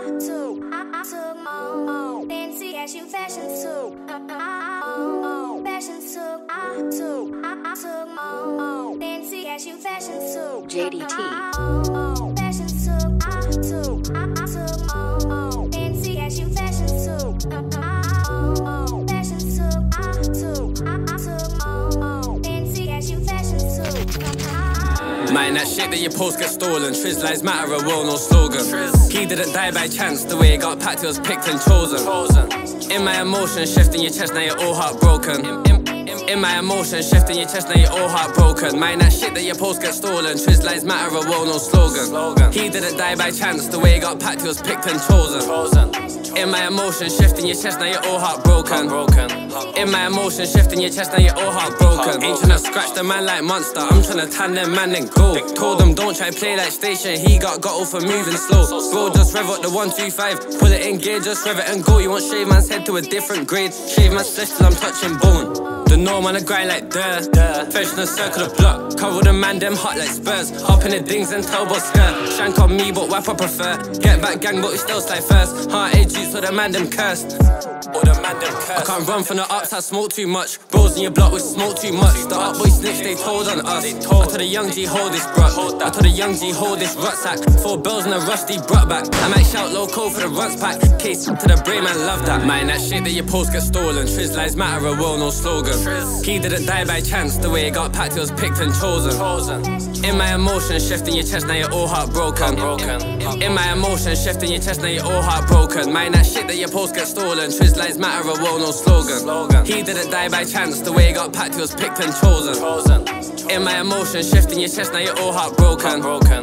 Fancy as you fashion too. Fashion too. Fancy as you fashion too. JDT. Fashion too. Fancy as you fashion too. Fashion too. Fancy as you fashion too. Man, that shit that you post gets stolen. Triz lives matter, a well known slogan. He didn't die by chance, the way it got packed, it was picked and chosen. In my emotions, shifting your chest, now you're all heartbroken. In my emotions, shifting your chest, now you're all heartbroken. Man, that shit that you post gets stolen. Triz lives matter, a well known slogan. He didn't die by chance, the way it got packed, it was picked and chosen. In my emotions, shifting your chest, now you're all heartbroken. In my emotions, shifting your chest, now you're all heartbroken. Ain't tryna scratch the man like Monster, I'm tryna tan them man and go. Told him don't try play like Station, he got off for moving slow. Bro, just rev up the 125, pull it in gear, just rev it and go. You want shave man's head to a different grade, shave man's flesh till I'm touching bone. The norm on the grind like dirt. Fresh in the circle of block, cover the man them hot like Spurs. Hop in the dings and turbo skirt. Shank on me but wipe I prefer. Get back gang but we still slide first. Heart age juice so the man them cursed. I can't run from the ups, I smoke too much. Bros in your block, we smoke too much. The up boy snitch, they told on us. I told the young G hold this bruh. I told the young G hold this rucksack. 4 bells and a rusty brought back. I might shout loco for the runs pack. Case to the brain, man, love that. Man, that shit that you post gets stolen. Triz lives matter, a well known slogan. He didn't die by chance, the way it got packed, it was picked and chosen. In my emotions, shifting your chest, now you're all heartbroken. In my emotions, shifting your chest, now you're all heartbroken. Man, that shit that you post gets stolen. Triz lives matter, a well known slogan. He didn't die by chance, the way it got packed, it was picked and chosen. In my emotions, shifting your chest, now you're all heartbroken.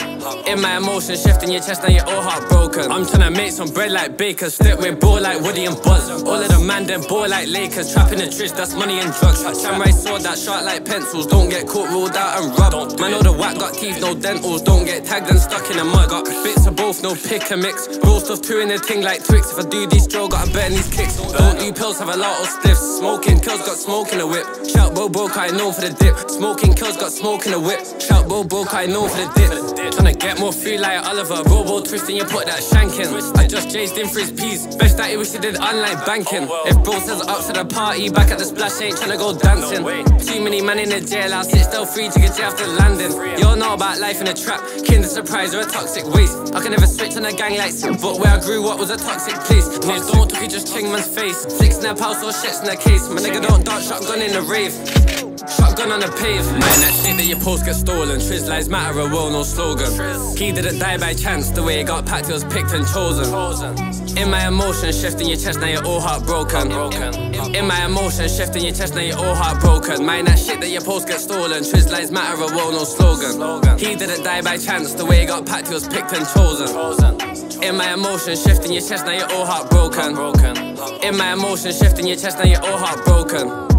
In my emotions, shifting your chest, now you're all heartbroken. I'm tryna make some bread like bakers, stick with ball like Woody and Buzz. All of the man them ball like Lakers, trapping the Triz, that's money and drugs. Samurai sword that sharp like pencils, don't get caught, ruled out and rubbed. Man, all the whack got teeth, no dentals, don't get tagged and stuck in the mud. Got bits of both, no pick and mix. Roll stuff two in the ting like Twix. If I do these drill, gotta burn these kicks. Don't do pills, have a lot of spliffs. Smoking kills, got smoke in the whip. Shout bro broke, I know for the dip. Smoking kills, got smoke in the whip. Shout bro broke, I know for the dip. Tryna get more food like Oliver. Robo twisting, you put that shank in. I just chased in for his peas. Best that he wish he did online banking. If bro says up to the party, back at the splash, ain't tryna go dancing. Too many men in the jail, I'll sit still free to get you after landing. You all know about life in a trap, kinder surprise or a toxic waste. I can never switch on a gang like Sim, but where I grew up was a toxic place. Niggas don't talk, you just ching man's face. 6 snap house or shits in the case. My nigga don't dart shotgun in the rave. Shotgun on the pave. Man, that shit that you post gets stolen. Triz lives matter, a well known slogan. He didn't die by chance, the way it got packed, it was picked and chosen. In my emotions, shifting your chest, now you're all heartbroken. In my emotions, shifting your chest, now you're all heartbroken. Man, that shit that you post gets stolen. Triz lives matter, a well known slogan. He didn't die by chance, the way it got packed, it was picked and chosen. In my emotions, shifting your chest, now you're all heartbroken. In my emotions, shifting your chest, now you're all heartbroken.